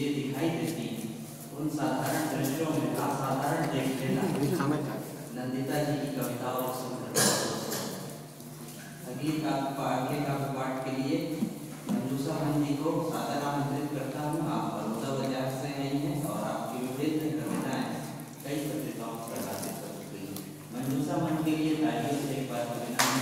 चीजें दिखाई देती उन साधारण दृश्यों में असाधारण देख लेना नंदिता जी की कविताओं सुनकर। अगले का पाठ के लिए मंजूषा मंदी को सादर आमंत्रित करता हूँ। आप बड़ौदा बाजार से आई हैं और आपकी विभिन्न कविताएं कई पत्रिकाओं में प्रकाशित हो चुकी हैं। मंजूषा मंदी के लिए तालियों से एक बार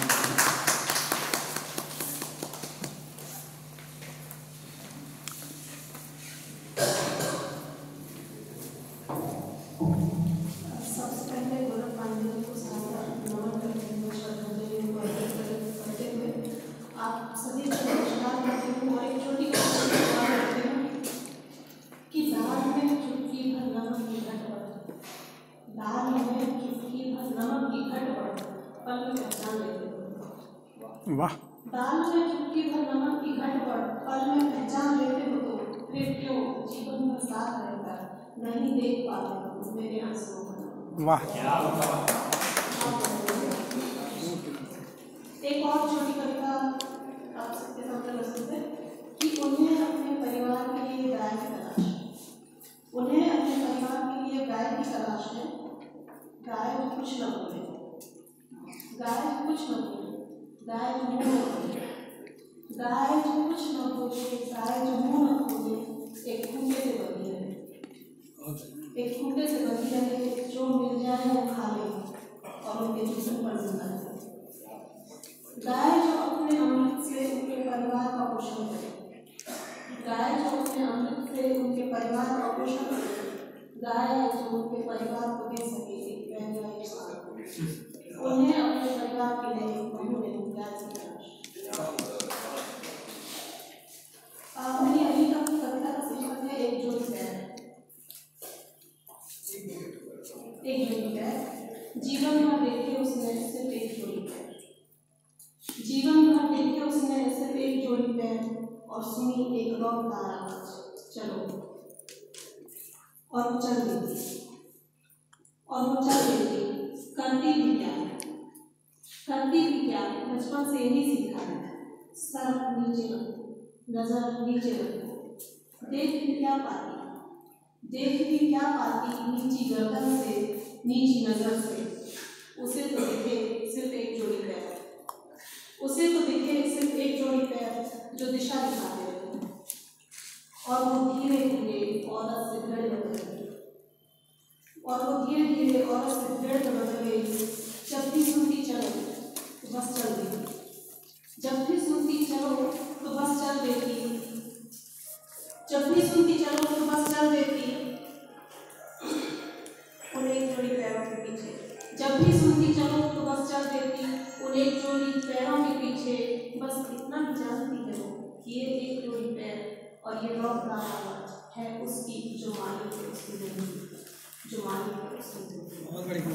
वाह। दाल में चुटकी भर नमक की घट पर पल में पहचान लेते हो तो फिर क्यों जीवन में साथ रहकर नहीं देख पाते हो मेरे आंसुओं को। वाह। एक और छोटी कविता आप सबके सामने प्रस्तुत है कि उन्हें अपने परिवार के लिए गाय की तलाश है। उन्हें अपने परिवार के लिए गाय की तलाश है। गाय कुछ न बोले, गाय कुछ न बोले, गाय जो मुँह न खोले, गाय जो कुछ न बोले, गाय जो मुँह न खोले, एक खूंटे से बंधी रहे, एक खूंटे से बंधी रहे, जो मिल जाए वो खा ले और उनके जिस्म पर जिंदा रहे। गाय जो अपने अमृत से उनके परिवार का पोषण करे, गाय जो अपने अमृत से उनके परिवार का पोषण करे, गाय जो उनके परिवार को दे सके एक पहला एक साल। उन्हें अपने परिवार के लिए गाय की तलाश। मेरी अभी तक कविता का शीर्षक है एक जोड़ी पैर। एक जोड़ी पैर जीवन भर देखे उसने सिर्फ एक जोड़ी पैर। जीवन भर देखे उसने सिर्फ एक जोड़ी पैर और सुनी एक लौटदार आवाज, चलो। और वो चल देती, और वो चल देती, करती भी क्या, करती भी क्या, बचपन से ही सीखा है। सर नीचे रखो, नजर नीचे रखो, देख भी क्या पाती, देख भी क्या पाती नीची गर्दन से, नीची नजर से। उसे तो दिखे सिर्फ एक जोड़ी पैर, उसे तो दिखे सिर्फ एक जोड़ी पैर जो दिशा दिखाते रहे। और वो धीरे धीरे औरत से भिड़ बदल गई, और वो धीरे धीरे औरत से भिड़ बदल गई। जब भी सुनती चलो तो बस चल देती, जब भी सुनती चलो तो बस चल देती, जब भी सुनती चलो तो बस चल देती उन एक जोड़ी पैरों के पीछे। जब भी सुनती चलो तो बस चल देती उन एक जोड़ी पैरों के पीछे। बस इतना ही जानती है वो कि ये एक जोड़ी पैर और ये लौटदार आवाज है उसकी जो मालिक है उसकी जिंदगी, जो मालिक है उसकी जिंदगी।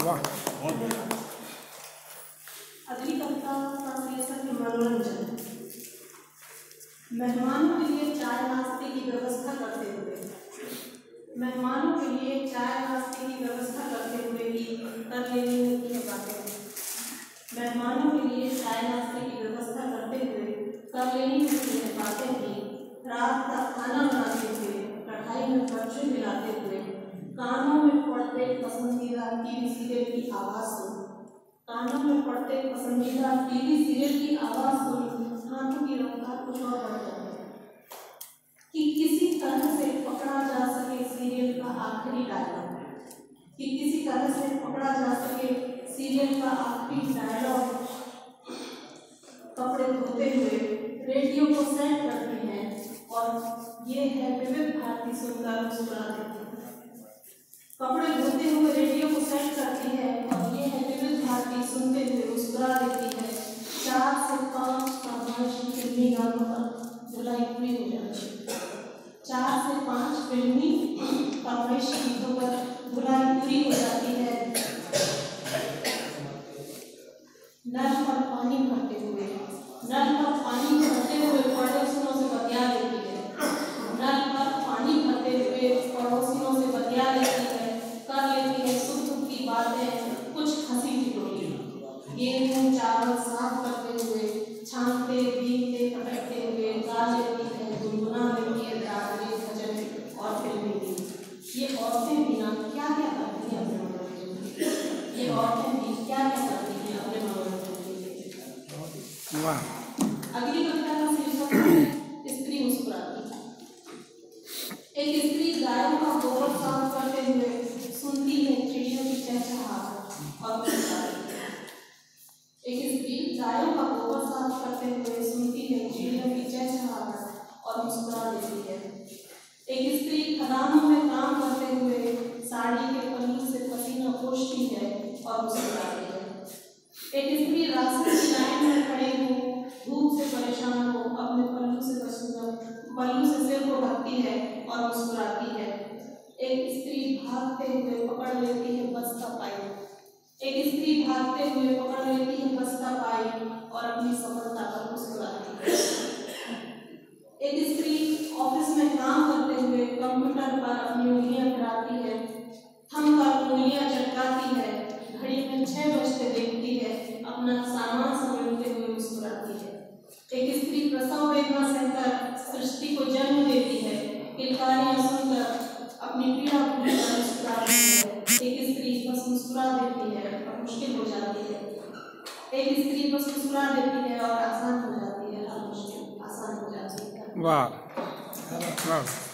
अगली कविता का शीर्षक है मनोरंजन। मेहमानों के लिए चाय नाश्ते की व्यवस्था करते हुए, मेहमानों के लिए चाय नाश्ते की व्यवस्था करते हुए भी कर लेने की बातें हैं। मेहमानों के लिए चाय नाश्ते की व्यवस्था करते हुए कर लेनी की बातें भी। रात का खाना बनाते हुए, कढ़ाई में बच्चे मिलाते हुए, कानों में पड़ते पसंदीदा टीवी सीरियल की आवाज़ सुन, कानों में पड़ते पसंदीदा टीवी सीरियल की आवाज़ सुन हाथों की रफ्तार कुछ और बढ़ जाती है कि किसी तरह से पकड़ा जा सके सीरियल का आखिरी डायलॉग, कि किसी तरह से पकड़ा जा सके सीरियल का आखिरी डायलॉग। कपड़े धोते हुए रेडियो को सेट करते हैं और ये है विविध भारती सुनकर मुस्कुरा देती है। कपड़े धोते हुए रेडियो को सेट करती है और ये है विविध भारती सुनते हुए मुस्कुरा देती है। 4 से 5 फरमाइशी फिल्मी गानों पर धुलाई पूरी हो जाती है। 4 से 5 फिल्मी फरमाइशी गीतों पर धुलाई पूरी हो जाती है। नल पर पानी भरते हुए, नल पर पानी भरते हुए पड़ोसियों से बतिया लेती है। नल पर पानी भरते हुए पड़ोसियों से बतिया लेती है, कर लेती है सुख दुख की बातें, कुछ हंसी ठिठोली। गेहूं चावल साफ करते हुए, छानते बीनते पटकते हुए गा लेती है, गुनगुना लेती है रागले भजन और अगली कविता का शीर्षक है स्त्री मुस्कुराती है। एक स्त्री गायों का गोबर साफ करते हुए सुनती है चिड़ियों की चहचहाहट और मुस्कुराती है। एक स्त्री गायों का गोबर साफ करते हुए सुनती है चिड़ियों की चहचहाहट और मुस्कुरा देती है। एक स्त्री खदानों में काम करते हुए साड़ी के पल्लू से पसीना पोंछती है और मुस्कुराती है। एक स्त्री रास्ते की लाइन में खड़े हो, धूप से परेशान हो, अपने पल्लू से सिर को ढकती है और मुस्कुराती है। एक स्त्री भागते हुए पकड़ लेती है बस्ता पाई। एक स्त्री भागते हुए पकड़ लेती है बस्ता पाई और अपनी सफलता पर मुस्कुराती है। एक स्त्री ऑफिस में काम करते हुए कंप्यूटर पर अपनी उंगलियां फिराती है, थम कर उंगलियां चटकाती है, घड़ी में 6 बजते देखती है, अपना सामान समेटते हुए मुस्कुराती है। एक स्त्री प्रसव वेदना सहकर सृष्टि को जन्म देती है, किलकारियां सुनकर अपनी पीड़ा भूलकर मुस्कुराती है। एक स्त्री बस मुस्कुरा देती है और मुश्किल हो जाती है। एक स्त्री बस मुस्कुरा देती है और आसान हो जाती है, हर मुश्किल आसान हो जाती है। वाह वाह।